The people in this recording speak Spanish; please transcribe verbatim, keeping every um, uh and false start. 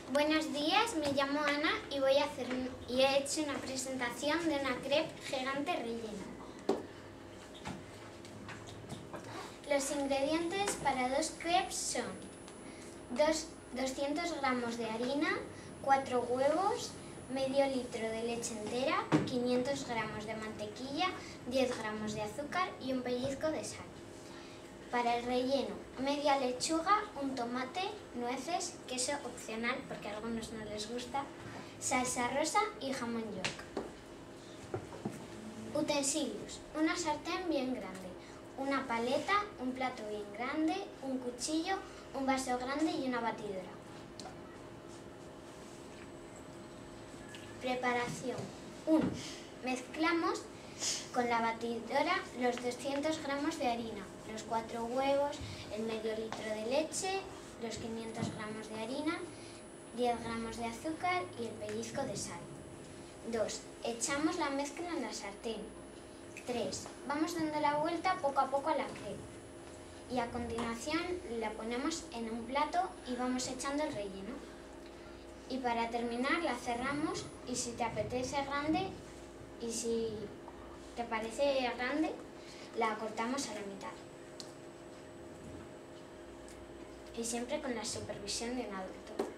Buenos días, me llamo Ana y voy a hacer y he hecho una presentación de una crepe gigante rellena. Los ingredientes para dos crepes son dos, doscientos gramos de harina, cuatro huevos, medio litro de leche entera, quinientos gramos de mantequilla, diez gramos de azúcar y un pellizco de sal. Para el relleno, media lechuga, un tomate, nueces, queso opcional porque a algunos no les gusta, salsa rosa y jamón york. Utensilios, una sartén bien grande, una paleta, un plato bien grande, un cuchillo, un vaso grande y una batidora. Preparación. uno. Mezclamos con la batidora los doscientos gramos de harina, los cuatro huevos, el medio litro de leche, los quinientos gramos de harina, diez gramos de azúcar y el pellizco de sal. dos. Echamos la mezcla en la sartén. tres. Vamos dando la vuelta poco a poco a la crepe. Y a continuación la ponemos en un plato y vamos echando el relleno. Y para terminar la cerramos y si te apetece grande y si te parece grande, la cortamos a la mitad. Y siempre con la supervisión de un adulto.